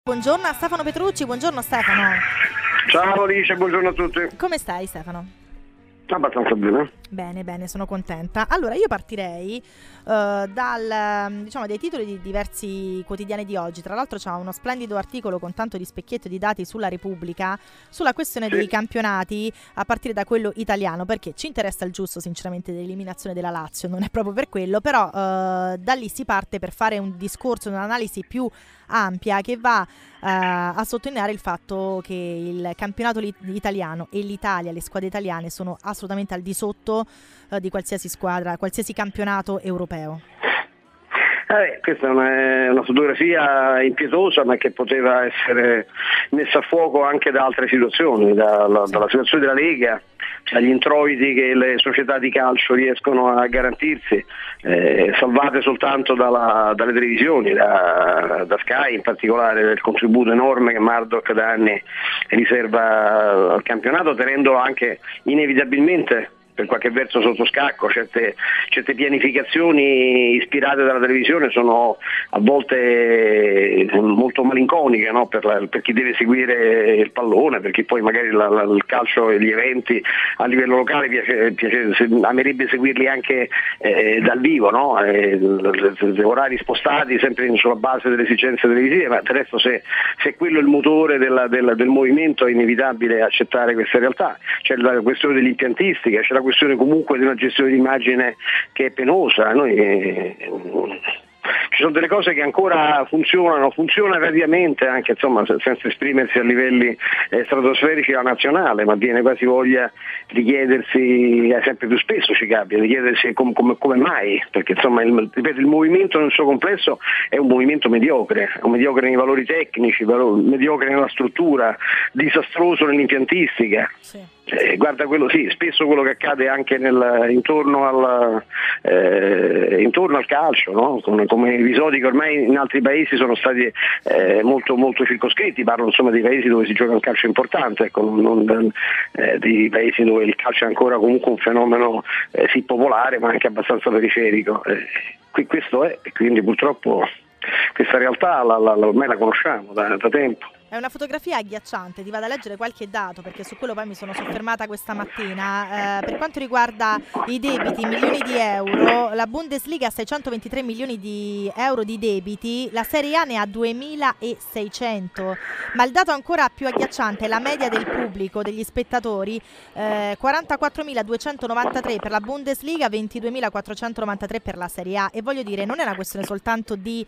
Buongiorno a Stefano Petrucci, buongiorno Stefano. Ciao Alice, buongiorno a tutti. Come stai Stefano? Abbastanza bene. Bene, sono contenta. Allora io partirei dei titoli di diversi quotidiani di oggi. Tra l'altro c'è uno splendido articolo con tanto di specchietto di dati sulla Repubblica sulla questione dei campionati, a partire da quello italiano, perché ci interessa il giusto sinceramente dell'eliminazione della Lazio, non è proprio per quello, però da lì si parte per fare un discorso, un'analisi più ampia che va a sottolineare il fatto che il campionato italiano e l'Italia, le squadre italiane sono assolutamente al di sotto di qualsiasi squadra, qualsiasi campionato europeo. Questa è una fotografia impietosa, ma che poteva essere messa a fuoco anche da altre situazioni, dalla situazione della Lega, cioè gli introiti che le società di calcio riescono a garantirsi, salvate soltanto dalle televisioni, da Sky in particolare, del contributo enorme che Murdoch da anni riserva al campionato, tenendolo anche inevitabilmente per qualche verso sotto scacco. Certe pianificazioni ispirate dalla televisione sono a volte molto malinconiche, no? per chi deve seguire il pallone, per chi poi magari il calcio e gli eventi a livello locale amerebbe seguirli anche dal vivo, no? Orari spostati sempre sulla base delle esigenze televisive, ma del resto se quello è il motore del movimento è inevitabile accettare questa realtà. C'è la questione dell'impiantistica, c'è la questione comunque di una gestione di immagine che è penosa. Ci sono delle cose che ancora funziona relativamente, anche insomma senza esprimersi a livelli stratosferici alla nazionale, ma viene quasi voglia di chiedersi, sempre più spesso ci capita, di chiedersi come mai, perché insomma il movimento nel suo complesso è un movimento mediocre, è un mediocre nei valori tecnici, mediocre nella struttura, disastroso nell'impiantistica. Sì. Guarda spesso quello che accade anche intorno al calcio, no? Come episodi che ormai in altri paesi sono stati molto, molto circoscritti. Parlo insomma dei paesi dove si gioca un calcio importante, ecco, non dei paesi dove il calcio è ancora comunque un fenomeno sì popolare ma anche abbastanza periferico. Questo è, e quindi purtroppo questa realtà ormai la conosciamo da tempo. È una fotografia agghiacciante, ti vado a leggere qualche dato perché su quello poi mi sono soffermata questa mattina. Per quanto riguarda i debiti, milioni di euro, la Bundesliga ha 623 milioni di euro di debiti, la Serie A ne ha 2600, ma il dato ancora più agghiacciante è la media del pubblico, degli spettatori, 44.293 per la Bundesliga, 22.493 per la Serie A, e voglio dire non è una questione soltanto di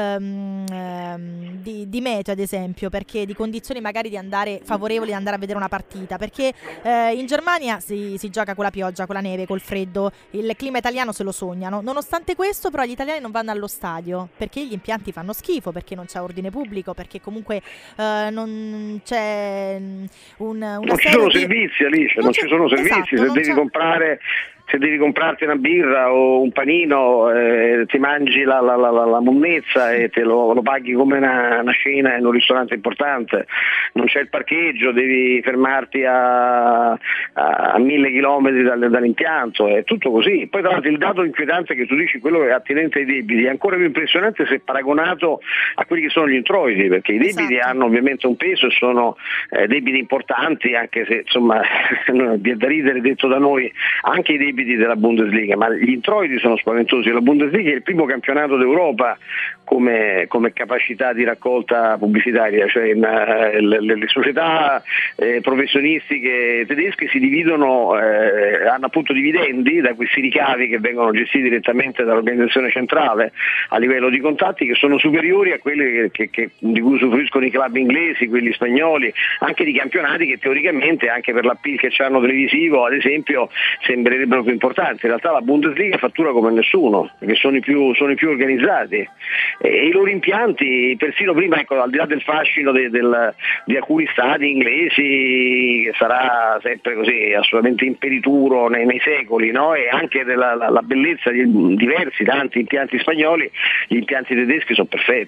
meteo ad esempio, perché di condizioni magari favorevoli di andare a vedere una partita, perché in Germania si gioca con la pioggia, con la neve, col freddo, il clima italiano se lo sognano. Nonostante questo però gli italiani non vanno allo stadio perché gli impianti fanno schifo, perché non c'è ordine pubblico, perché comunque non c'è non ci sono servizi, Alice, non ci sono servizi, esatto, se devi comprarti una birra o un panino, ti mangi la monnezza e te lo paghi come una cena in un ristorante importante. Non c'è il parcheggio, devi fermarti a 1000 chilometri dall'impianto, è tutto così. Poi tra l'altro il dato inquietante che tu dici, quello che è attinente ai debiti, è ancora più impressionante se paragonato a quelli che sono gli introiti, perché i debiti hanno ovviamente un peso e sono debiti importanti, anche se insomma vi è da ridere detto da noi, anche i debiti della Bundesliga, ma gli introiti sono spaventosi. La Bundesliga è il primo campionato d'Europa come capacità di raccolta pubblicitaria, cioè le società professionistiche tedesche si dividono, hanno appunto dividendi da questi ricavi che vengono gestiti direttamente dall'organizzazione centrale a livello di contatti, che sono superiori a quelli di cui usufruiscono i club inglesi, quelli spagnoli, anche di campionati che teoricamente anche per l'appeal che hanno televisivo ad esempio sembrerebbero più importanti. In realtà la Bundesliga fattura come nessuno, perché sono i più organizzati, e i loro impianti, persino prima, ecco, al di là del fascino di alcuni stadi inglesi, che sarà sempre così assolutamente imperituro nei secoli, no? E anche della bellezza di tanti impianti spagnoli, gli impianti tedeschi sono perfetti.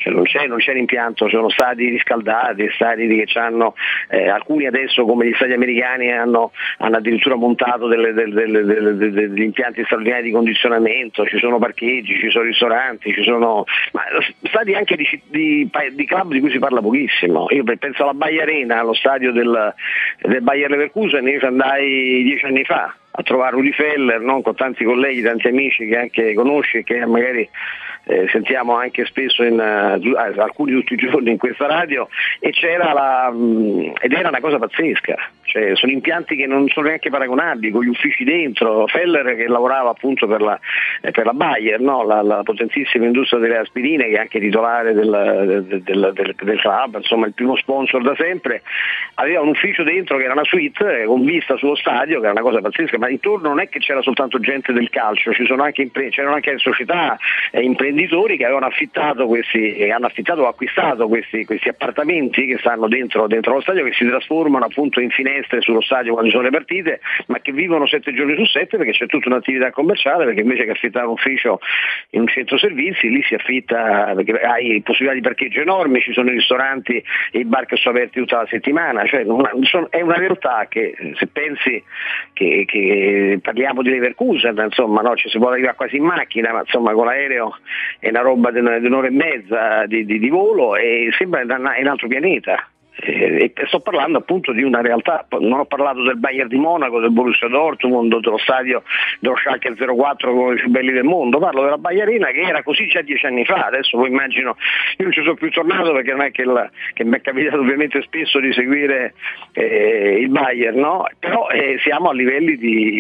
Cioè non c'è l'impianto, sono stati riscaldati, stati che hanno alcuni adesso come gli stati americani hanno addirittura montato degli impianti straordinari di condizionamento, ci sono parcheggi, ci sono ristoranti, ci sono stadi anche di club di cui si parla pochissimo. Io penso alla Bayer Arena, allo stadio del Bayer Leverkusen, io ci andai 10 anni fa a trovare Rudi Feller, no? Con tanti colleghi, tanti amici che anche conosci e che magari sentiamo anche spesso alcuni tutti i giorni in questa radio, e ed era una cosa pazzesca, cioè sono impianti che non sono neanche paragonabili, con gli uffici dentro. Feller che lavorava appunto per la Bayer, no? la potentissima industria delle aspirine, che è anche titolare del club, insomma il primo sponsor da sempre, aveva un ufficio dentro che era una suite con vista sullo stadio, che era una cosa pazzesca, ma intorno non è che c'era soltanto gente del calcio, c'erano anche società e imprenditori che avevano affittato hanno affittato o acquistato questi appartamenti che stanno dentro lo stadio, che si trasformano appunto in finestre sullo stadio quando ci sono le partite, ma che vivono 7 giorni su 7 perché c'è tutta un'attività commerciale, perché invece che affittare un ufficio in un centro servizi, lì si affitta perché hai possibilità di parcheggio enormi, ci sono i ristoranti e i bar che sono aperti tutta la settimana, cioè è una realtà che, se pensi che parliamo di Leverkusen, insomma, no? Ci si può arrivare quasi in macchina, ma insomma con l'aereo è una roba di un'ora e mezza di volo, e sembra un altro pianeta. E sto parlando appunto di una realtà, non ho parlato del Bayern di Monaco, del Borussia Dortmund, dello stadio dello Schalke 04 con i più belli del mondo, parlo della Bayer Arena che era così già 10 anni fa. Adesso poi immagino, io non ci sono più tornato perché non è che mi è capitato ovviamente spesso di seguire il Bayern, no? Però siamo a livelli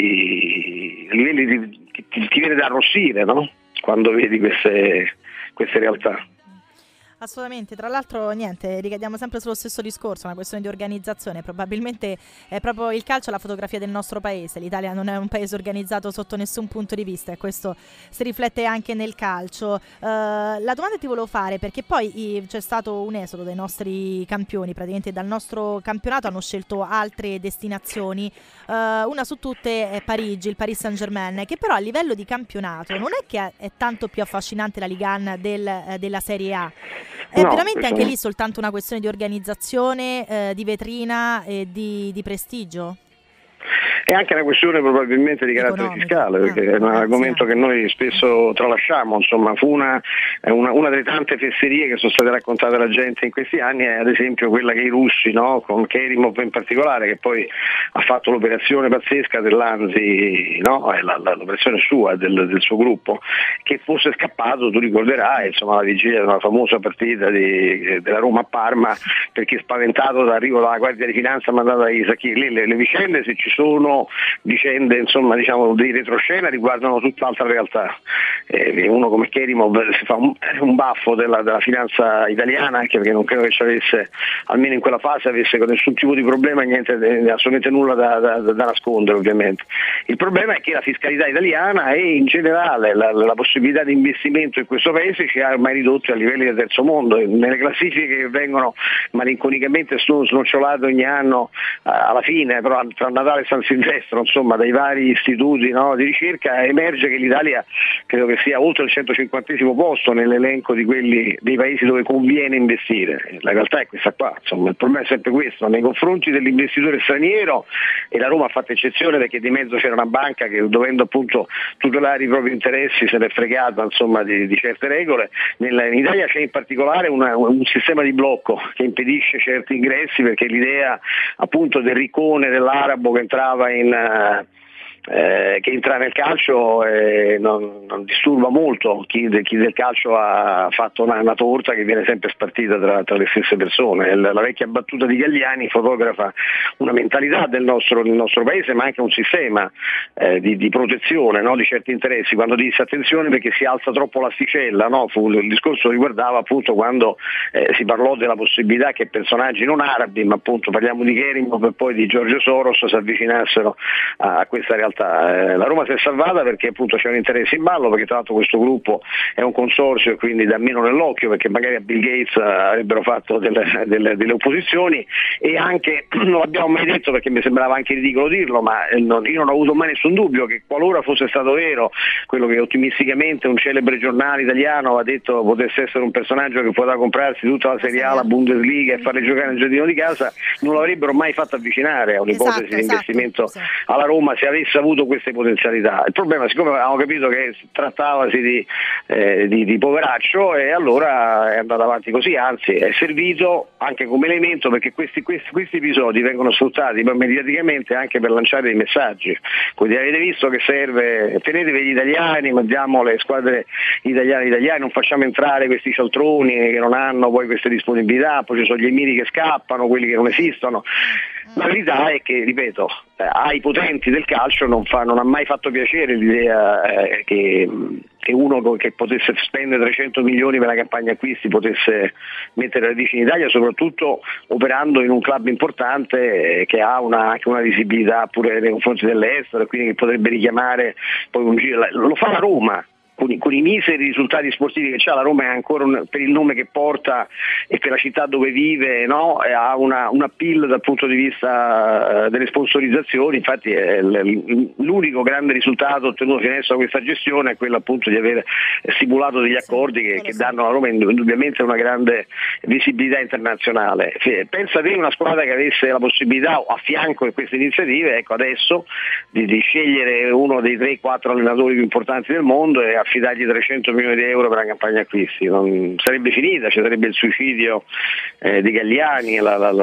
che ti viene da arrossire, no? Quando vedi queste realtà. Assolutamente, tra l'altro niente, ricadiamo sempre sullo stesso discorso, una questione di organizzazione. Probabilmente è proprio il calcio la fotografia del nostro paese. L'Italia non è un paese organizzato sotto nessun punto di vista, e questo si riflette anche nel calcio. La domanda ti volevo fare, perché poi c'è stato un esodo dei nostri campioni, praticamente dal nostro campionato hanno scelto altre destinazioni, una su tutte è Parigi, il Paris Saint-Germain, che però a livello di campionato non è che è tanto più affascinante la Ligue 1 della Serie A. È veramente anche lì soltanto una questione di organizzazione, di vetrina e di prestigio? È anche una questione probabilmente di carattere fiscale, perché è un argomento che noi spesso tralasciamo. Insomma, fu una delle tante fesserie che sono state raccontate alla gente in questi anni, è ad esempio quella che i russi, no, con Kerimov in particolare, che poi ha fatto l'operazione pazzesca dell'Anzi, no, l'operazione sua, del suo gruppo, che fosse scappato, tu ricorderai, insomma, la vigilia di una famosa partita della Roma a Parma, perché spaventato dall'arrivo della Guardia di Finanza mandata dagli Sacchi. Le vicende, se ci sono vicende, insomma, diciamo di retroscena, riguardano tutt'altra realtà. Uno come Kerimov si fa un baffo della finanza italiana, anche perché non credo che ci avesse, almeno in quella fase, avesse nessun tipo di problema, assolutamente nulla da nascondere, ovviamente. Il problema è che la fiscalità italiana e in generale la possibilità di investimento in questo paese ci ha ormai ridotti a livelli del terzo mondo. Nelle classifiche che vengono malinconicamente snocciolate ogni anno, alla fine, però tra Natale e San Silvestro, insomma, dai vari istituti, no, di ricerca, emerge che l'Italia credo che sia oltre il 150° posto nell'elenco dei paesi dove conviene investire. La realtà è questa qua, insomma, il problema è sempre questo, nei confronti dell'investitore straniero, e la Roma ha fatto eccezione perché di mezzo c'era una banca che, dovendo appunto tutelare i propri interessi, se l'è fregata, insomma, di certe regole. In Italia c'è in particolare un sistema di blocco che impedisce certi ingressi, perché l'idea appunto del riccone dell'arabo che entrava nel calcio non disturba molto chi del calcio ha fatto una torta che viene sempre spartita tra le stesse persone. La vecchia battuta di Galliani fotografa una mentalità del nostro paese, ma anche un sistema di protezione, no, di certi interessi, quando disse attenzione perché si alza troppo l'asticella, no? Il discorso riguardava appunto quando si parlò della possibilità che personaggi non arabi, ma appunto parliamo di Kerimov e poi di George Soros, si avvicinassero a questa realtà realtà. La Roma si è salvata perché appunto c'è un interesse in ballo, perché tra l'altro questo gruppo è un consorzio e quindi dà meno nell'occhio, perché magari a Bill Gates avrebbero fatto delle opposizioni, e anche, non l'abbiamo mai detto perché mi sembrava anche ridicolo dirlo, ma io non ho avuto mai nessun dubbio che qualora fosse stato vero quello che ottimisticamente un celebre giornale italiano ha detto potesse essere un personaggio che poteva comprarsi tutta la Serie A, la Bundesliga e farle giocare nel giardino di casa, non l'avrebbero mai fatto avvicinare a un'ipotesi di investimento alla Roma se avesse avuto queste potenzialità. Il problema, siccome avevamo capito che trattavasi di poveraccio, e allora è andato avanti così, anzi è servito anche come elemento, perché questi episodi vengono sfruttati mediaticamente anche per lanciare dei messaggi. Quindi avete visto che serve, tenetevi gli italiani, mandiamo le squadre italiane, non facciamo entrare questi cialtroni che non hanno poi queste disponibilità, poi ci sono gli emiri che scappano, quelli che non esistono. La verità è che, ripeto, ai potenti del calcio non ha mai fatto piacere l'idea che uno che potesse spendere 300 milioni per la campagna acquisti potesse mettere radici in Italia, soprattutto operando in un club importante che ha anche una visibilità pure nei confronti dell'estero, e quindi che potrebbe richiamare poi un giro. Lo fa la Roma. Con i miseri risultati sportivi che c'ha, la Roma è ancora per il nome che porta e per la città dove vive, no? Ha un appeal dal punto di vista delle sponsorizzazioni. Infatti l'unico grande risultato ottenuto finora da questa gestione è quello appunto di aver stipulato degli accordi che danno alla Roma indubbiamente una grande visibilità internazionale. Pensa te una squadra che avesse la possibilità a fianco di queste iniziative, ecco, adesso di scegliere uno dei 3-4 allenatori più importanti del mondo e affidargli 300 milioni di euro per la campagna acquisti. Non sarebbe finita, ci sarebbe il suicidio di Galliani,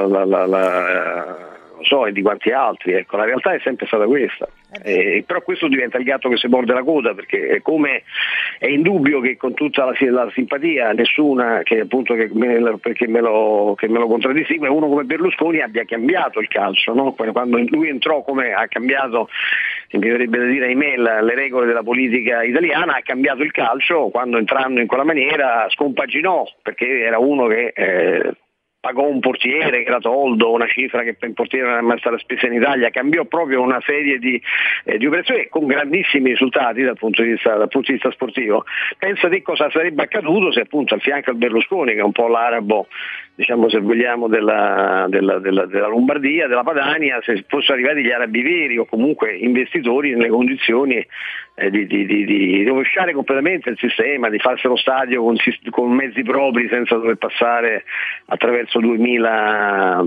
e di quanti altri. Ecco, la realtà è sempre stata questa. Però questo diventa il gatto che si morde la coda, perché come è indubbio che con tutta la simpatia, nessuna che appunto perché me lo contraddistingue, uno come Berlusconi abbia cambiato il calcio, no? Quando lui entrò, come ha cambiato, mi verrebbe da dire ahimè, le regole della politica italiana, ha cambiato il calcio quando, entrando in quella maniera, scompaginò, perché era uno che pagò un portiere che era Toldo, una cifra che per un portiere non è mai stata spesa in Italia, cambiò proprio una serie di operazioni con grandissimi risultati dal punto di vista sportivo. Pensa te cosa sarebbe accaduto se appunto al fianco al Berlusconi, che è un po' l'arabo, diciamo, se vogliamo, della Lombardia, della Padania, se fossero arrivati gli arabi veri o comunque investitori nelle condizioni di rovesciare completamente il sistema, di farsi lo stadio con mezzi propri senza dover passare attraverso 2000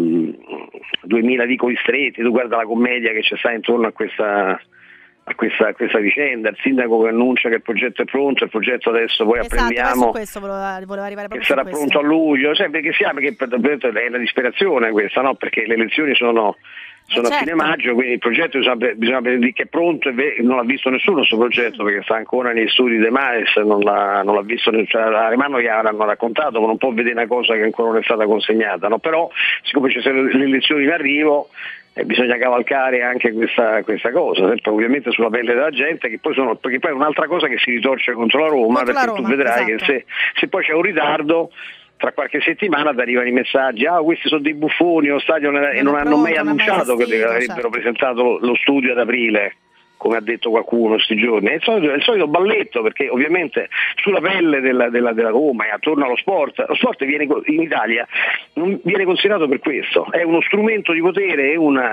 vicoli stretti. Tu guarda la commedia che c'è sta intorno a questa vicenda, il sindaco che annuncia che il progetto è pronto, il progetto adesso poi apprendiamo questo volevo arrivare che sarà pronto a luglio, perché è una disperazione questa, no? Perché le elezioni sono a fine maggio, quindi il progetto bisogna dire che è pronto, e non l'ha visto nessuno questo progetto, perché sta ancora nei studi De Maes, non l'ha visto, a Remano gli avranno raccontato, ma non può vedere una cosa che ancora non è stata consegnata, no? Però siccome ci sono le elezioni in arrivo, bisogna cavalcare anche questa cosa, sempre ovviamente sulla pelle della gente, perché poi è un'altra cosa che si ritorce contro la Roma, tu vedrai, esatto, che se poi c'è un ritardo, tra qualche settimana ti arrivano i messaggi: questi sono dei buffoni, lo stadio non hanno mai annunciato che avrebbero presentato lo studio ad aprile, come ha detto qualcuno questi giorni. È il solito balletto, perché ovviamente sulla pelle della Roma e attorno allo sport viene in Italia non viene considerato per questo, è uno strumento di potere,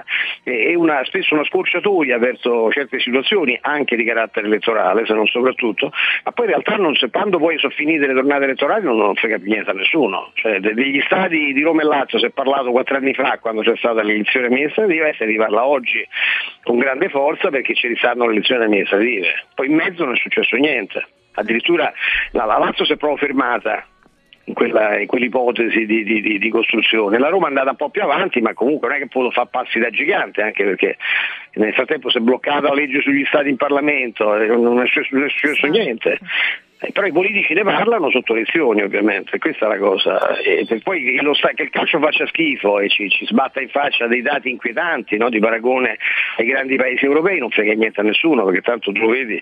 è spesso una scorciatoia verso certe situazioni anche di carattere elettorale, se non soprattutto, ma poi in realtà quando poi sono finite le tornate elettorali non frega più niente a nessuno. Cioè, degli stadi di Roma e Lazio si è parlato 4 anni fa, quando c'è stata l'elezione amministrativa, e si riparla oggi con grande forza perché ci risanno le elezioni amministrative. Poi in mezzo non è successo niente, addirittura la Lazio si è proprio fermata in quell'ipotesi di costruzione. La Roma è andata un po' più avanti, ma comunque non è che può fare passi da gigante, anche perché nel frattempo si è bloccata la legge sugli stati in Parlamento, non è successo niente. Però i politici ne parlano sotto lezioni, ovviamente, questa è la cosa. E poi che il calcio faccia schifo e ci sbatta in faccia dei dati inquietanti, no, di paragone ai grandi paesi europei, non frega niente a nessuno, perché tanto tu vedi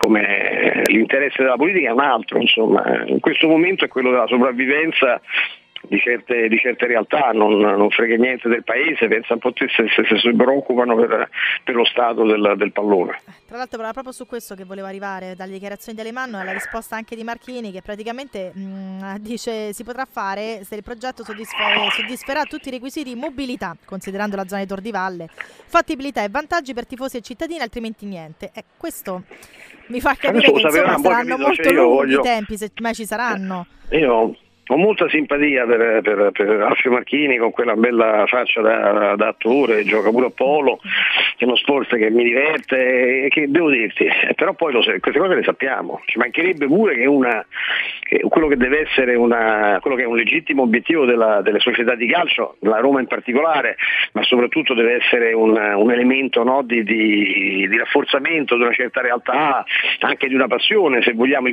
come l'interesse della politica è un altro, insomma. In questo momento è quello della sopravvivenza di certe realtà, non frega niente del paese, pensa un po' se si preoccupano per lo stato del pallone. Tra l'altro era proprio su questo che volevo arrivare, dalle dichiarazioni di Alemanno alla risposta anche di Marchini, che praticamente dice si potrà fare se il progetto soddisferà tutti i requisiti di mobilità, considerando la zona di Tor di Valle, fattibilità e vantaggi per tifosi e cittadini, altrimenti niente. Questo mi fa capire che insomma saranno molto lunghi i tempi, se mai ci saranno. Io ho molta simpatia per Alfio Marchini, con quella bella faccia da attore, gioca pure a polo, è uno sport che mi diverte e che devo dirti, però poi queste cose le sappiamo, ci mancherebbe pure che quello che deve essere quello che è un legittimo obiettivo delle società di calcio, la Roma in particolare, ma soprattutto deve essere un elemento, no, di rafforzamento di una certa realtà, anche di una passione, se vogliamo, il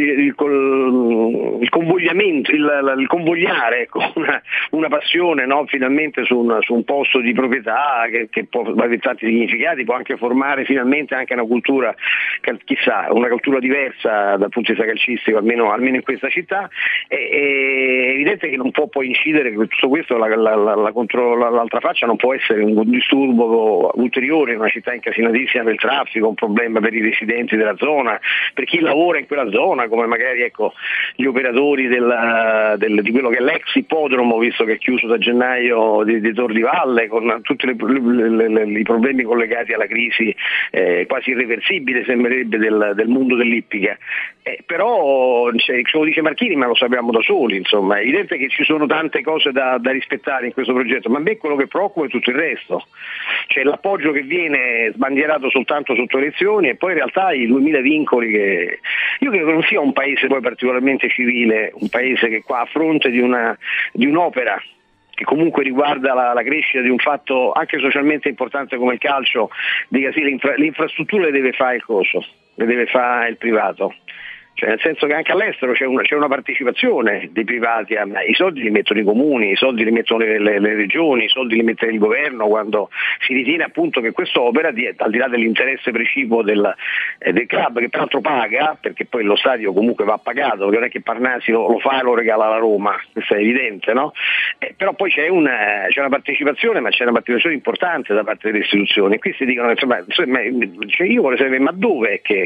convogliamento, il convogliare, ecco, una passione, no, finalmente su un posto di proprietà che può avere tanti significati, può anche formare finalmente anche una cultura, chissà, una cultura diversa dal punto di vista calcistico, almeno in questa città. È evidente che non può poi incidere tutto questo, l'altra faccia non può essere un disturbo ulteriore in una città incasinatissima per il traffico, un problema per i residenti della zona, per chi lavora in quella zona, come magari, ecco, gli operatori di quello che è l'ex ippodromo, visto che è chiuso da gennaio di Tor di Valle, con tutti i problemi collegati alla crisi quasi irreversibile, sembrerebbe, del mondo dell'ippica. Però lo dice Marchini, ma lo sappiamo da soli, insomma, è evidente che ci sono tante cose da rispettare in questo progetto, ma a me quello che preoccupa è tutto il resto, cioè l'appoggio che viene sbandierato soltanto sotto elezioni e poi in realtà i 2000 vincoli che io credo che non sia un paese poi particolarmente civile, un paese che qua a fronte di un'opera che comunque riguarda la crescita di un fatto anche socialmente importante come il calcio, dica sì, le infrastrutture le deve fare il coso, le deve fare il privato. Cioè, nel senso che anche all'estero c'è una partecipazione dei privati, i soldi li mettono i comuni, i soldi li mettono le regioni, i soldi li mette il governo quando si ritiene appunto che quest'opera, al di là dell'interesse precipuo del club, che peraltro paga, perché poi lo stadio comunque va pagato, perché non è che Parnasi lo fa e lo regala alla Roma, questo è evidente, no? Però poi c'è una partecipazione, ma c'è una partecipazione importante da parte delle istituzioni. Qui si dicono, cioè io vorrei sapere, ma dove è che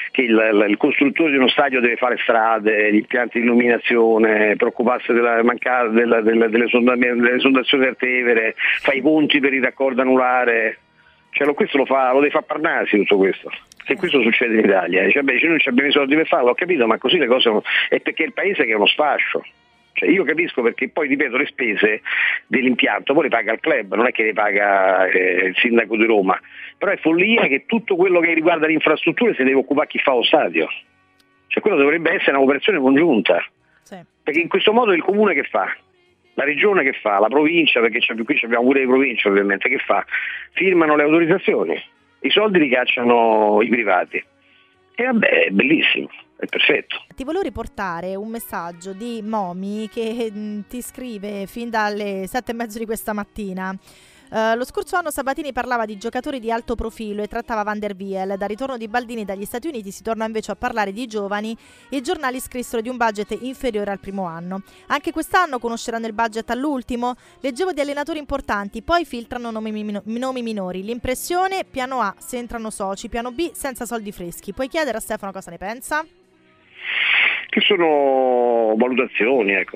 il costruttore di uno stadio deve fare strade, gli impianti di illuminazione, preoccuparsi della mancata delle sondazioni artevere, fa i ponti per il raccordo anulare, cioè questo lo deve fare Parnasi tutto questo. Se questo succede in Italia, dice, noi non abbiamo i soldi per farlo, ho capito, ma così le cose è perché il paese che è uno sfascio. Cioè io capisco, perché poi, ripeto, le spese dell'impianto poi le paga il club, non è che le paga il sindaco di Roma, però è follia che tutto quello che riguarda le infrastrutture si deve occupare chi fa lo stadio, cioè quello dovrebbe essere un'operazione congiunta, sì. Perché in questo modo il comune che fa? La regione che fa? La provincia, perché qui abbiamo pure le province ovviamente, che fa? Firmano le autorizzazioni, i soldi li cacciano i privati e vabbè, è bellissimo. È perfetto. Ti volevo riportare un messaggio di Momi che ti scrive fin dalle 7:30 di questa mattina. Lo scorso anno Sabatini parlava di giocatori di alto profilo e trattava Van der Wiel. Dal ritorno di Baldini dagli Stati Uniti si torna invece a parlare di giovani e i giornali scrissero di un budget inferiore al primo anno. Anche quest'anno conosceranno il budget all'ultimo. Leggevo di allenatori importanti, poi filtrano nomi minori. L'impressione, piano A se entrano soci, piano B senza soldi freschi. Puoi chiedere a Stefano cosa ne pensa? Che sono valutazioni, ecco,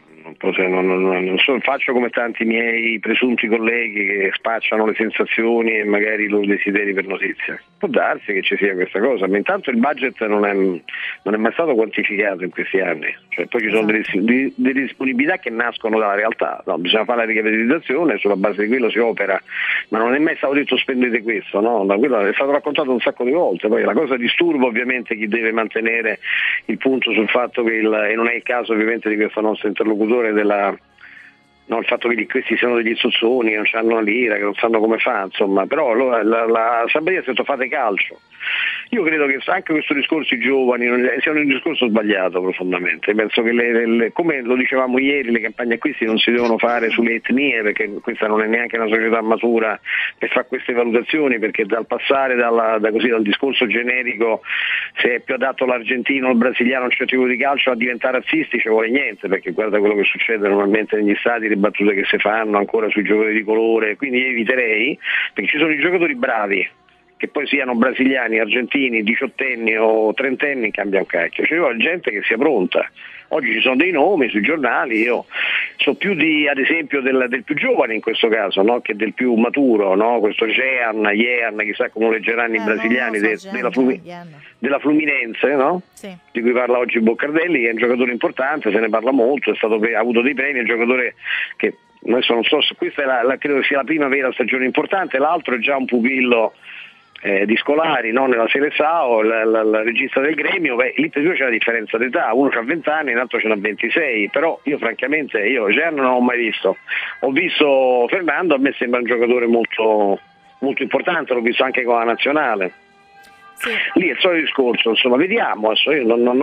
non faccio come tanti miei presunti colleghi che spacciano le sensazioni e magari i loro desideri per notizie. Può darsi che ci sia questa cosa, ma intanto il budget non è mai stato quantificato in questi anni, cioè poi ci sono delle disponibilità che nascono dalla realtà, no, bisogna fare la ricapitalizzazione, sulla base di quello si opera, ma non è mai stato detto spendete questo, no? Quello è stato raccontato un sacco di volte. Poi la cosa disturba ovviamente chi deve mantenere il punto sul fatto che e non è il caso ovviamente di questo nostro interlocutore, il fatto che questi siano degli zozzoni, che non hanno una lira, che non sanno come fa, insomma, però la Sabadia ha detto fate calcio. Io credo che anche questo discorso i giovani sia un discorso sbagliato profondamente. Penso che come lo dicevamo ieri, le campagne acquisti non si devono fare sulle etnie, perché questa non è neanche una società matura per fare queste valutazioni, perché dal passare dal discorso generico se è più adatto l'argentino o il brasiliano a un certo tipo di calcio a diventare razzisti ci vuole niente, perché guarda quello che succede normalmente negli stadi, le battute che si fanno ancora sui giocatori di colore, quindi eviterei, perché ci sono i giocatori bravi, che poi siano brasiliani, argentini, diciottenni o trentenni, cambia un cacchio. Ci vuole gente che sia pronta. Oggi ci sono dei nomi sui giornali, io so più ad esempio del più giovane in questo caso, no? Che del più maturo, no? Questo Jean, chissà come lo leggeranno i brasiliani, della Fluminense, no? Sì. Di cui parla oggi Boccardelli, che è un giocatore importante, se ne parla molto, ha avuto dei premi, è un giocatore che adesso non so se questa credo che sia la prima vera stagione importante, l'altro è già un pupillo di Scolari, no? Nella Serie Sao, il regista del Gremio, lì per due c'è la differenza d'età, uno ha 20 anni e l'altro ce n'ha 26, però io francamente Jean non l'ho mai visto, ho visto Fernando, a me sembra un giocatore molto, molto importante, l'ho visto anche con la nazionale. Sì. Lì è il solito discorso, insomma, vediamo, adesso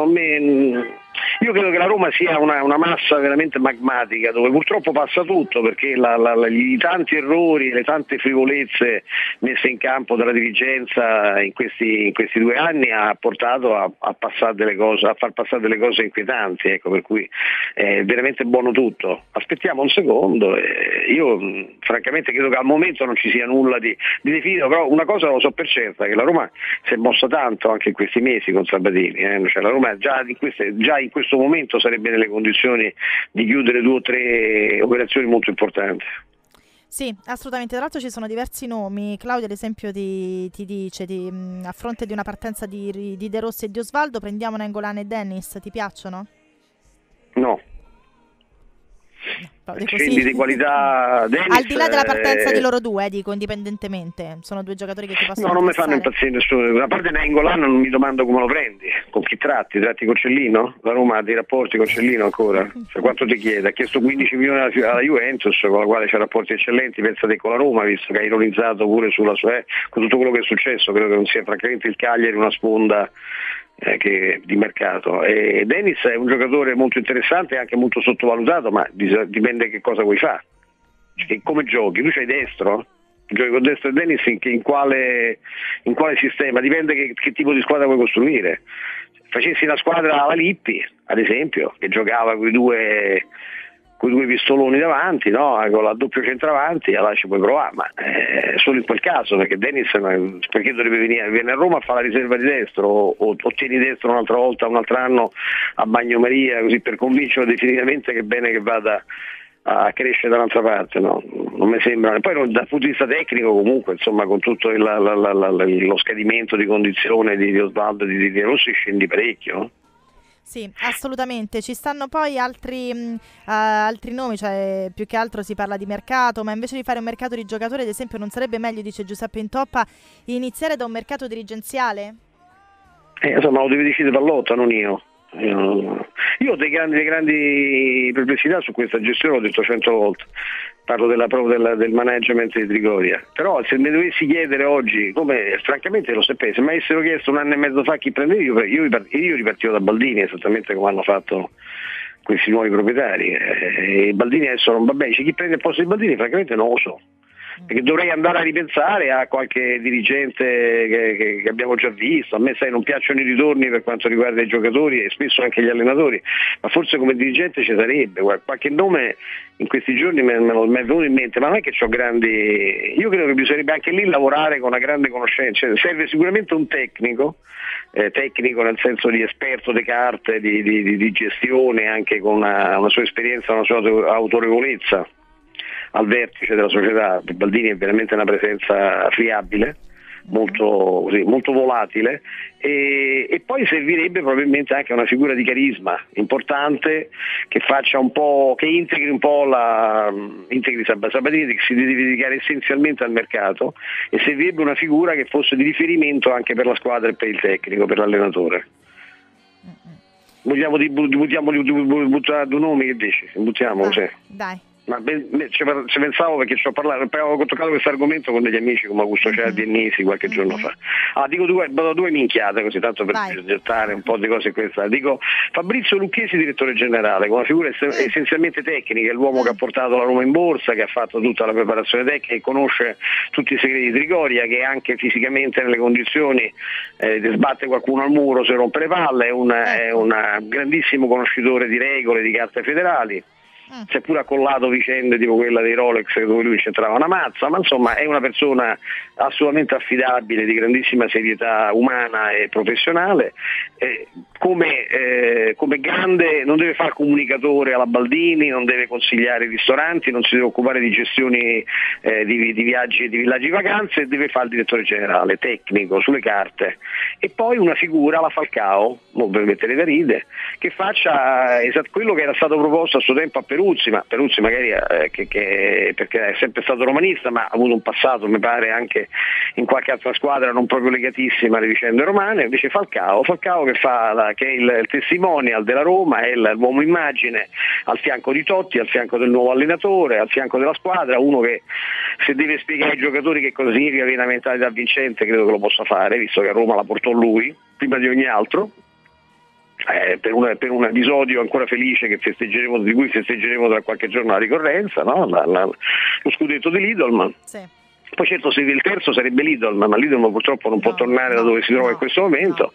io credo che la Roma sia una massa veramente magmatica, dove purtroppo passa tutto, perché i tanti errori, le tante frivolezze messe in campo dalla dirigenza in questi 2 anni ha portato a far passare delle cose inquietanti, ecco, per cui è veramente buono tutto. Aspettiamo un secondo, io francamente credo che al momento non ci sia nulla di definito, però una cosa lo so per certa, che la Roma si è mossa tanto anche in questi mesi con Sabatini, cioè la Roma già in questo momento sarebbe nelle condizioni di chiudere 2 o 3 operazioni molto importanti. Sì, assolutamente. Tra l'altro ci sono diversi nomi. Claudio ad esempio ti dice a fronte di una partenza di De Rossi e di Osvaldo prendiamo Nainggolan e Dennis, ti piacciono? No. Scendi di qualità Dennis, al di là della partenza di loro due, dico indipendentemente, sono 2 giocatori che ti possono non mi fanno impazzire nessuno. A parte Nainggolan non mi domando come lo prendi, con chi tratti con Cellino? La Roma ha dei rapporti con Cellino ancora? Cioè, quanto ti chiede? Ha chiesto 15 milioni alla Juventus, con la quale c'ha rapporti eccellenti, pensa te con la Roma, visto che ha ironizzato pure sulla sua con tutto quello che è successo. Credo che non sia francamente il Cagliari una sponda di mercato. E Dennis è un giocatore molto interessante e anche molto sottovalutato, ma dipende che cosa vuoi fare, cioè, come giochi, tu c'hai destro? Giochi con destro e Dennis in quale sistema, dipende che tipo di squadra vuoi costruire. Facessi una squadra alla Lippi ad esempio, che giocava con i due pistoloni davanti, no? Con la doppio centravanti, allora ci puoi provare, ma solo in quel caso, perché Dennis perché dovrebbe viene a Roma a fare la riserva di destro o tieni destro un'altra volta, un altro anno a Bagnomaria, così per convincerlo definitivamente che è bene che vada a crescere dall'altra parte, no? Non mi sembra. Poi dal punto di vista tecnico comunque, insomma, con tutto lo scadimento di condizione di Osvaldo e di Rossi scendi parecchio, no? Sì, assolutamente. Ci stanno poi altri nomi, cioè più che altro si parla di mercato, ma invece di fare un mercato di giocatori, ad esempio, non sarebbe meglio, dice Giuseppe Intoppa, iniziare da un mercato dirigenziale? Insomma, lo deve decidere Pallotta, non io. Io ho delle grandi perplessità su questa gestione, l'ho detto 100 volte. Parlo del management di Trigoria. Però se mi dovessi chiedere oggi, come francamente lo sapete, se mi avessero chiesto 1 anno e mezzo fa chi prendevi, io ripartivo da Baldini, esattamente come hanno fatto questi nuovi proprietari. E Baldini adesso non va bene, chi prende il posto di Baldini francamente non lo so. Perché dovrei andare a ripensare a qualche dirigente che abbiamo già visto. A me non piacciono i ritorni per quanto riguarda i giocatori e spesso anche gli allenatori, ma forse come dirigente ci sarebbe qualche nome in questi giorni mi è venuto in mente, ma non è che ho grandi. Io credo che bisognerebbe anche lì lavorare con una grande conoscenza, cioè, serve sicuramente un tecnico nel senso di esperto di carte, di gestione, anche con una sua esperienza, una sua autorevolezza al vertice della società. Baldini è veramente una presenza friabile, molto volatile, e poi servirebbe probabilmente anche una figura di carisma importante che faccia un po', che integri un po' integri Sabatini, che si deve dedicare essenzialmente al mercato, e servirebbe una figura che fosse di riferimento anche per la squadra e per il tecnico, per l'allenatore. Buttiamo 2 nomi, che dici? Buttiamo, dai. Ma ci pensavo, perché ci ho toccato questo argomento con degli amici come Augusto Ciardi e Nisi qualche giorno fa. Dico due minchiate così, tanto per gettare un po' di cose questa. Dico Fabrizio Lucchesi, direttore generale, con una figura essenzialmente tecnica, è l'uomo che ha portato la Roma in borsa, che ha fatto tutta la preparazione tecnica, che conosce tutti i segreti di Trigoria, che anche fisicamente nelle condizioni di sbatte qualcuno al muro se rompe le palle, è un grandissimo conoscitore di regole, di carte federali. Si è pure accollato vicende tipo quella dei Rolex dove lui c'entrava una mazza, ma insomma è una persona assolutamente affidabile, di grandissima serietà umana e professionale. Come grande non deve fare comunicatore alla Baldini, non deve consigliare i ristoranti, non si deve occupare di gestioni di viaggi e di villaggi vacanze, deve fare il direttore generale, tecnico, sulle carte. E poi una figura, la Falcao, non vi metterete a ride, che faccia quello che era stato proposto a suo tempo a Peruzzi, ma Peruzzi magari perché è sempre stato romanista, ma ha avuto un passato, mi pare, anche in qualche altra squadra non proprio legatissima alle vicende romane. Invece Falcao che è il testimonial della Roma, è l'uomo immagine al fianco di Totti, al fianco del nuovo allenatore, al fianco della squadra, uno che se deve spiegare ai giocatori che cosa significa avere una mentalità vincente credo che lo possa fare, visto che a Roma la portò lui prima di ogni altro. Per un episodio ancora felice di cui festeggeremo tra qualche giorno la ricorrenza, no? Lo scudetto di Lidl. Sì. Poi certo il terzo sarebbe Lidl, ma Lidl purtroppo non può tornare da dove si trova in questo momento,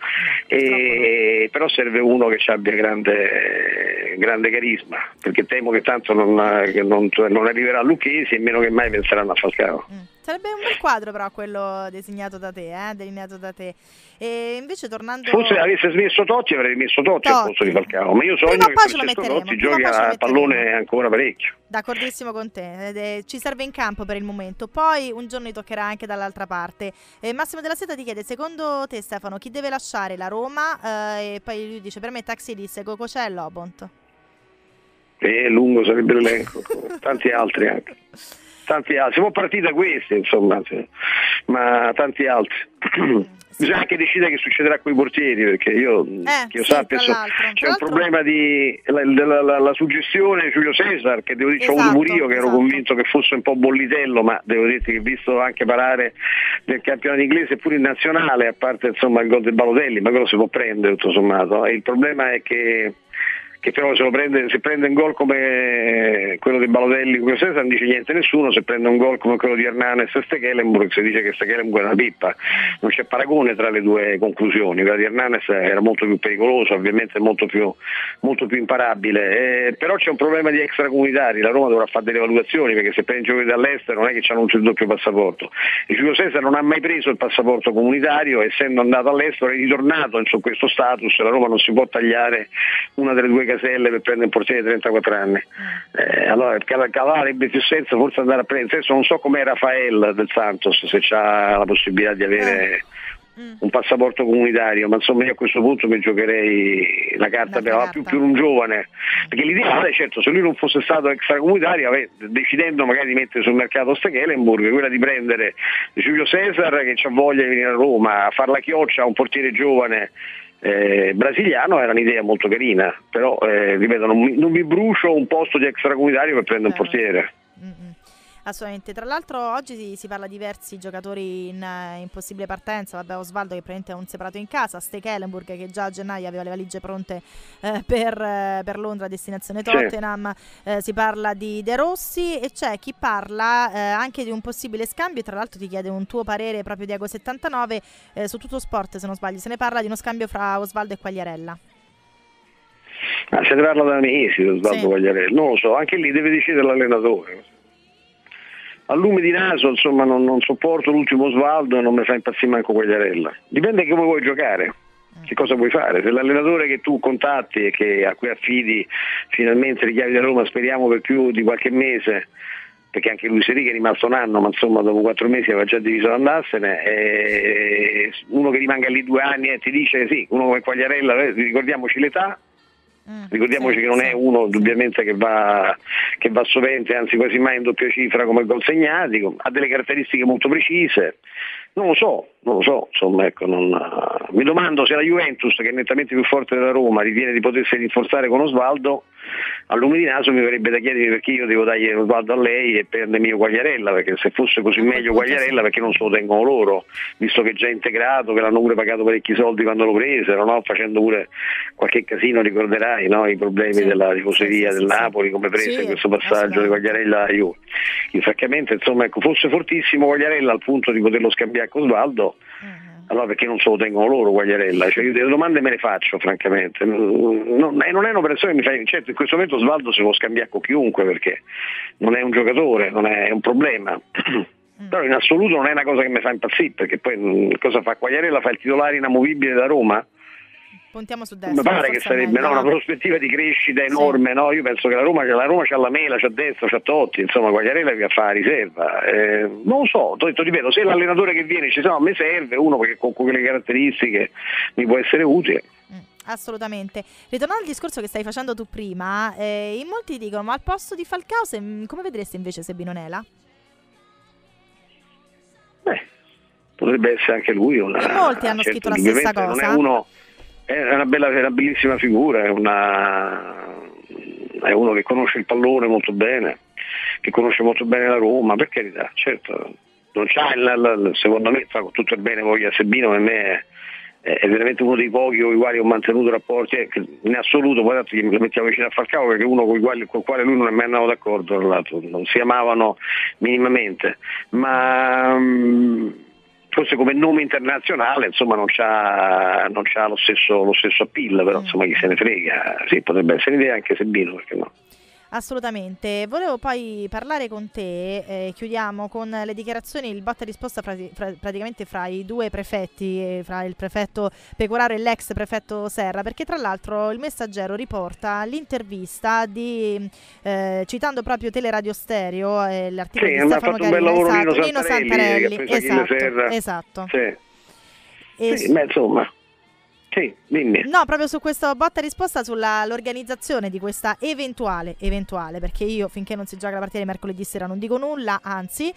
però serve uno che abbia grande carisma, perché temo che tanto non arriverà a Lucchesi e meno che mai penseranno a Falcao. Sarebbe un bel quadro però quello disegnato da te, delineato da te. E invece tornando... Forse avesse smesso Totti avrei messo Totti al posto di Falcao, ma io sogno che Francesco Totti giochi a pallone ancora parecchio. D'accordissimo con te, ci serve in campo per il momento, poi un giorno gli toccherà anche dall'altra parte. Massimo Della Seta ti chiede, secondo te Stefano, chi deve lasciare la Roma? E poi lui dice, per me Taxidis, Cococè e Lobont. Lungo sarebbe l'elenco, tanti altri anche. Tanti altri, siamo partiti da questi, insomma, ma tanti altri. Bisogna anche decidere che succederà con i portieri, perché io sappia c'è un problema di la suggestione di Giulio Cesar, che devo dire, ho avuto pure io, che ero convinto che fosse un po' bollitello, ma devo dirti che visto anche parare del campionato inglese pure in nazionale, a parte insomma il gol del Balotelli, ma quello si può prendere tutto sommato, e il problema è che però se prende un gol come quello di Balotelli, non dice niente nessuno, se prende un gol come quello di Hernanes e Stekelenburg si dice che Stekelenburg è una pippa, non c'è paragone tra le due conclusioni. Quella di Hernanes era molto più pericolosa, ovviamente molto più imparabile, però c'è un problema di extracomunitari, la Roma dovrà fare delle valutazioni, perché se prendi giocatori dall'estero non è che hanno il doppio passaporto, e Giulio Cesar non ha mai preso il passaporto comunitario, essendo andato all'estero è ritornato in questo status, la Roma non si può tagliare una delle due caselle per prendere un portiere di 34 anni. Allora avrebbe più senso forse andare a prendere, non so com'è Rafael del Santos, se c'ha la possibilità di avere un passaporto comunitario, ma insomma io a questo punto mi giocherei la carta più un giovane, perché l'ideale, certo, se lui non fosse stato extracomunitario, decidendo magari di mettere sul mercato Stekelenburg, quella di prendere Giulio Cesar che c'ha voglia di venire a Roma a far la chioccia a un portiere giovane brasiliano, era un'idea molto carina, però ripeto, non mi brucio un posto di extracomunitario per prendere un portiere. Assolutamente. Tra l'altro oggi si parla di diversi giocatori in possibile partenza. Vabbè, Osvaldo che praticamente è un separato in casa, Stekelenburg che già a gennaio aveva le valigie pronte per Londra, destinazione Tottenham. Si parla di De Rossi e c'è chi parla anche di un possibile scambio. Tra l'altro ti chiede un tuo parere proprio Diego 79 su Tutto Sport, se non sbaglio, se ne parla di uno scambio fra Osvaldo e Quagliarella. Se ne parla da mesi Osvaldo Quagliarella, non lo so, anche lì deve decidere l'allenatore. A lume di naso, insomma, non sopporto l'ultimo Osvaldo e non mi fa impazzire manco Quagliarella. Dipende come vuoi giocare, che cosa vuoi fare. Se l'allenatore che tu contatti e a cui affidi finalmente le chiavi da Roma, speriamo per più di qualche mese, perché anche Luis Enrique è rimasto un anno, ma insomma dopo 4 mesi aveva già deciso di andarsene, e uno che rimanga lì 2 anni e ti dice sì, uno come Quagliarella, ricordiamoci l'età, ricordiamoci che non è uno indubbiamente che va sovente, anzi quasi mai in doppia cifra come gol segnati, ha delle caratteristiche molto precise, Non lo so, insomma, ecco, mi domando se la Juventus, che è nettamente più forte della Roma, ritiene di potersi rinforzare con Osvaldo, a lume di naso mi verrebbe da chiedere perché io devo dargli Osvaldo a lei e prendermi io Quagliarella, perché se fosse così meglio Quagliarella perché non se lo tengono loro, visto che è già integrato, che l'hanno pure pagato parecchi soldi quando lo presero, no? Facendo pure qualche casino, ricorderai, no? I problemi della tifoseria del Napoli, come prese in questo passaggio di Quagliarella a Juve. Francamente, insomma, ecco, fosse fortissimo Quagliarella al punto di poterlo scambiare con Osvaldo, allora perché non se lo tengono loro Quagliarella? Cioè, io delle domande me ne faccio francamente, non è un'operazione che mi fa, certo in questo momento Osvaldo se lo scambia con chiunque perché non è un giocatore, non è un problema. Però in assoluto non è una cosa che mi fa impazzire, perché poi cosa fa Quagliarella? Fa il titolare inamovibile da Roma? Puntiamo su destra. Mi pare che sarebbe una prospettiva di crescita enorme, no? Io penso che la Roma c'ha la Mela, c'ha Destra, c'ha Totti, insomma Quagliarella che fa riserva. Non lo so, ripeto, se l'allenatore che viene ci sa, a me serve uno perché con quelle caratteristiche mi può essere utile. Assolutamente. Ritornando al discorso che stai facendo tu prima, in molti dicono, ma al posto di Falcao come vedresti invece Sebinonela? Potrebbe essere anche lui molti hanno scritto la stessa cosa. Non è uno, è una bellissima figura, è uno che conosce il pallone molto bene, che conosce molto bene la Roma, per carità, certo, non c'ha secondo me, con tutto il bene voglia Sebino, per me è veramente uno dei pochi con i quali ho mantenuto rapporti, in assoluto, poi tanto lo mettiamo vicino a Falcao perché è uno con il quale lui non è mai andato d'accordo, tra l'altro, non si amavano minimamente, ma forse come nome internazionale insomma non c'ha lo stesso appeal, però insomma chi se ne frega, sì, potrebbe essere un'idea anche Sebino, perché no? Assolutamente. Volevo poi parlare con te, chiudiamo con le dichiarazioni, il botta e risposta praticamente fra i due prefetti, fra il prefetto Pecoraro e l'ex prefetto Serra, perché tra l'altro il Messaggero riporta l'intervista citando proprio Teleradio Stereo, l'articolo di Stefano Carino, Nino Santarelli, esatto. Sì, ma insomma. Sì, dimmi. No, proprio su questo botta e risposta sull'organizzazione di questa eventuale, perché io finché non si gioca la partita di mercoledì sera non dico nulla, anzi,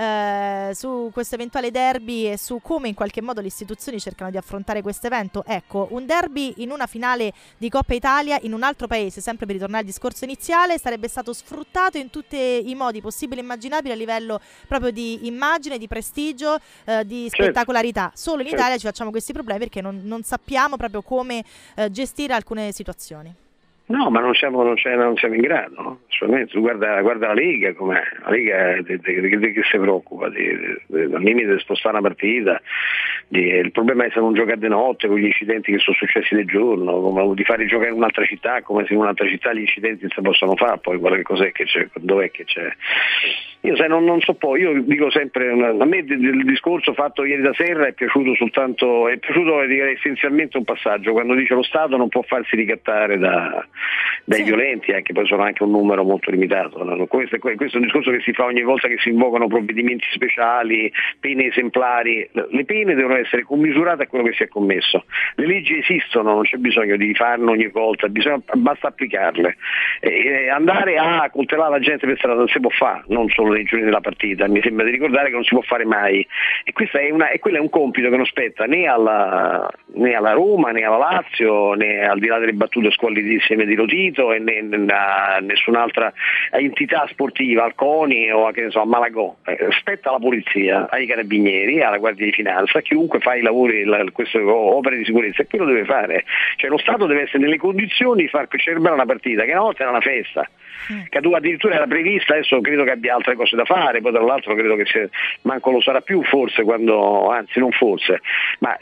su questo eventuale derby e su come in qualche modo le istituzioni cercano di affrontare questo evento. Ecco, un derby in una finale di Coppa Italia in un altro paese, sempre per ritornare al discorso iniziale, sarebbe stato sfruttato in tutti i modi possibili e immaginabili a livello proprio di immagine, di prestigio, di spettacolarità. Solo in Italia ci facciamo questi problemi perché non sappiamo proprio come gestire alcune situazioni. No, ma non siamo in grado, no? Guarda la Lega, com'è? La Lega di che si preoccupa? Al limite di spostare una partita, il problema è se non giocare di notte con gli incidenti che sono successi di giorno, come di fare giocare in un'altra città, come se in un'altra città gli incidenti non si possono fare, poi qualche cos'è che c'è, dov'è che c'è. Io non so poi, io dico sempre, a me del discorso fatto ieri da Serra è piaciuto direi essenzialmente un passaggio, quando dice lo Stato non può farsi ricattare dai violenti, che poi sono anche un numero molto limitato. No? Questo è un discorso che si fa ogni volta che si invocano provvedimenti speciali, pene esemplari. Le pene devono essere commisurate a quello che si è commesso. Le leggi esistono, non c'è bisogno di farlo ogni volta, basta applicarle. Andare a coltellare la gente per strada non si può fare, non solo nei giorni della partita, mi sembra di ricordare che non si può fare mai. E quello è un compito che non spetta né alla Roma, né alla Lazio, né al di là delle battute squallidissime di Lotito e né a nessun'altra entità sportiva, al CONI o a Malagò. Spetta alla polizia, ai carabinieri, alla Guardia di Finanza, a chiunque fa i lavori, queste opere di sicurezza, e quello deve fare. Cioè lo Stato deve essere nelle condizioni di far celebrare una partita, che una volta era una festa, che addirittura era prevista, adesso credo che abbia altre cose da fare, poi tra l'altro credo che manco lo sarà più forse anzi non forse, ma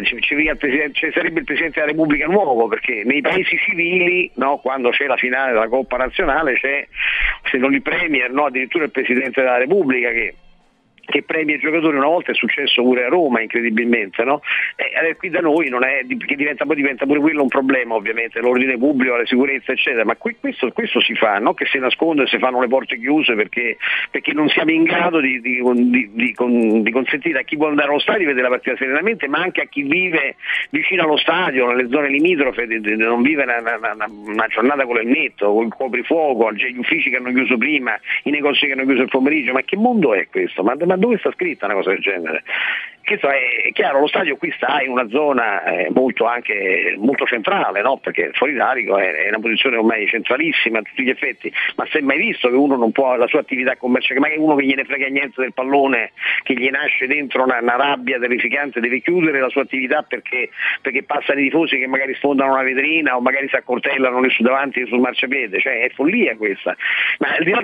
ci sarebbe il Presidente della Repubblica nuovo, perché nei paesi civili, no, quando c'è la finale della Coppa Nazionale c'è, se non il Premier, no, addirittura il Presidente della Repubblica che premia i giocatori. Una volta è successo pure a Roma, incredibilmente, no? Qui da noi non è, che diventa pure quello un problema, ovviamente, l'ordine pubblico, la sicurezza, eccetera, ma questo si fa, no? Che si nasconde, si fanno le porte chiuse perché non siamo in grado di consentire a chi vuole andare allo stadio di vedere la partita serenamente, ma anche a chi vive vicino allo stadio, nelle zone limitrofe, di non vivere una giornata con il netto, con il coprifuoco, gli uffici che hanno chiuso prima, i negozi che hanno chiuso il pomeriggio. Ma che mondo è questo? Ma dove sta scritta una cosa del genere? È chiaro, lo stadio qui sta in una zona molto centrale, no? Perché fuori Darico è una posizione ormai centralissima a tutti gli effetti, ma si è mai visto che uno non può la sua attività commerciale, ma che uno che gliene frega niente del pallone, che gli nasce dentro una rabbia terrificante, deve chiudere la sua attività perché passano i tifosi che magari sfondano una vetrina o magari si accortellano lì su davanti sul marciapiede, cioè è follia questa. Ma al di là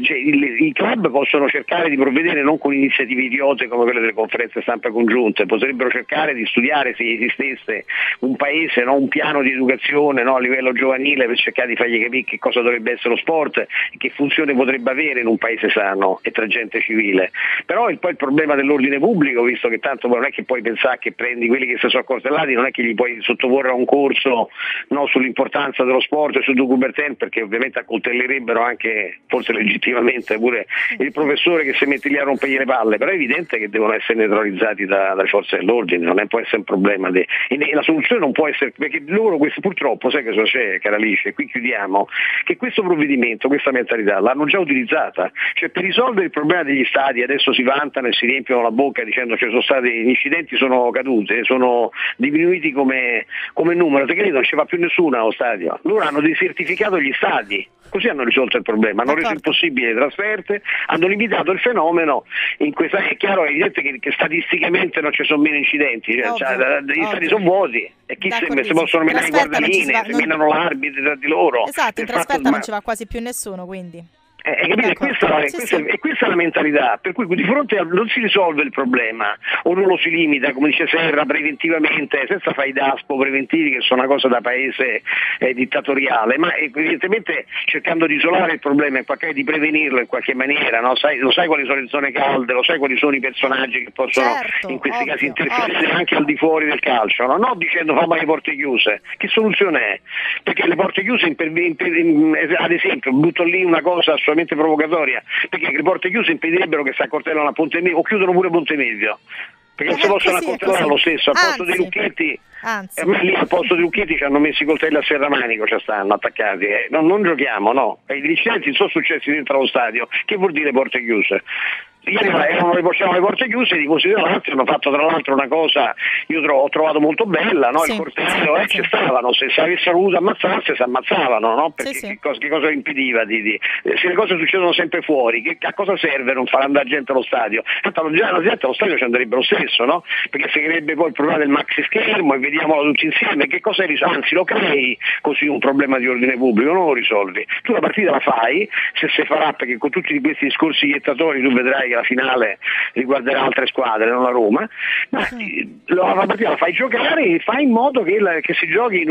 i club possono cercare di provvedere non con iniziative idiote come quelle delle conferenze stampa congiunte, potrebbero cercare di studiare se esistesse un paese, no? Un piano di educazione, no? A livello giovanile, per cercare di fargli capire che cosa dovrebbe essere lo sport e che funzione potrebbe avere in un paese sano e tra gente civile. Però poi il problema dell'ordine pubblico, visto che tanto non è che puoi pensare che prendi quelli che si sono accortellati, non è che gli puoi sottoporre a un corso, no, sull'importanza dello sport e su Coubertin, perché ovviamente accoltellerebbero anche, forse legittimamente, pure il professore che si mette lì a rompergli le palle, però è evidente che devono essere neutralizzati dalle forze dell'ordine, non può essere un problema e la soluzione non può essere, perché loro purtroppo, sai che cosa c'è, cara Alice, qui chiudiamo, che questo provvedimento, questa mentalità l'hanno già utilizzata, cioè per risolvere il problema degli stadi adesso si vantano e si riempiono la bocca dicendo che gli incidenti sono caduti, sono diminuiti come numero, perché non ci va più nessuno allo stadio, loro hanno desertificato gli stadi. Così hanno risolto il problema, hanno reso impossibili le trasferte, hanno limitato il fenomeno. È chiaro, è evidente che statisticamente non ci sono meno incidenti, gli stati sono vuoti e chi se possono menare i guardaline, se menano l'arbitro tra di loro. Esatto, in trasferta non ci va quasi più nessuno, quindi. Questa è la mentalità, per cui di fronte non si risolve il problema o non lo si limita, come dice Serra, preventivamente, senza fare i DASPO preventivi che sono una cosa da paese dittatoriale, ma evidentemente cercando di isolare il problema e di prevenirlo in qualche maniera, no? Lo sai quali sono le zone calde, lo sai quali sono i personaggi che possono in questi casi interferire anche al di fuori del calcio, no? Non dicendo fammi le porte chiuse, che soluzione è? Perché le porte chiuse ad esempio, butto lì una cosa assolutamente provocatoria, perché le porte chiuse impedirebbero che si accortellano a Ponte Milvio o chiudono pure Ponte Milvio, perché non si possono accortellare lo stesso, al posto dei Lucchetti, lì al posto dei Lucchetti ci hanno messo i coltelli a Serramanico, ci stanno attaccati, non giochiamo, no, gli incidenti sono successi dentro lo stadio, che vuol dire porte chiuse? Ieri erano le porte chiuse, i tifosi della Lazio hanno fatto tra l'altro una cosa, io ho trovato molto bella, no? Il corteo, ci stavano, se avessero voluto ammazzarsi si ammazzavano, no? Perché che cosa impediva se le cose succedono sempre fuori, a cosa serve non far andare gente allo stadio? Tanto la gente allo stadio ci andrebbe lo stesso, no? Perché si creerebbe poi il problema del maxi schermo e vediamolo tutti insieme, che cosa anzi lo crei così un problema di ordine pubblico, non lo risolvi. Tu la partita la fai, se si farà, perché con tutti questi discorsi iettatori tu vedrai che la finale riguarderà altre squadre, non la Roma, ma la partita la fai giocare e fai in modo che si giochi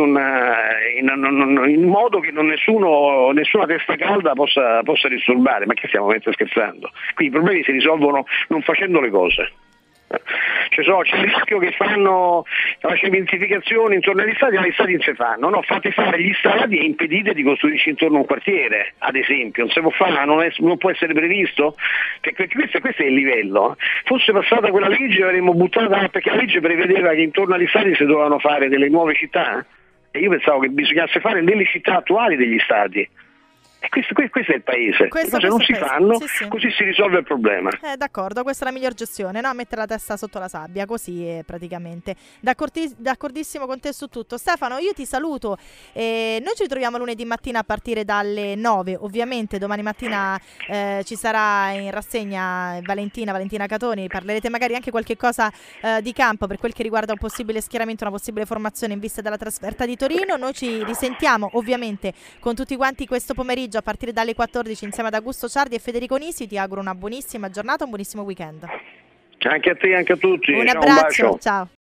in modo che nessuna testa calda possa disturbare. Ma che stiamo veramente scherzando? Qui i problemi si risolvono non facendo le cose. C'è il rischio che fanno la cementificazione intorno agli stadi, ma gli stadi non si fanno, no? Fate fare gli stadi e impedite di costruirci intorno a un quartiere, ad esempio, non si può fare, non può essere previsto, perché questo è il livello. Fosse passata quella legge avremmo buttata, perché la legge prevedeva che intorno agli stadi si dovevano fare delle nuove città e io pensavo che bisognasse fare nelle città attuali degli stadi. E questo è il paese, le cose non si fanno, così si risolve il problema. D'accordo, questa è la miglior gestione, no? Mettere la testa sotto la sabbia, così praticamente. D'accordissimo con te su tutto. Stefano, io ti saluto, noi ci ritroviamo lunedì mattina a partire dalle 9, ovviamente domani mattina ci sarà in rassegna Valentina Catoni, parlerete magari anche qualche cosa di campo per quel che riguarda un possibile schieramento, una possibile formazione in vista della trasferta di Torino. Noi ci risentiamo ovviamente con tutti quanti questo pomeriggio a partire dalle 14 insieme ad Augusto Ciardi e Federico Nisi. Ti auguro una buonissima giornata, un buonissimo weekend. Anche a te, anche a tutti. Un abbraccio, ciao.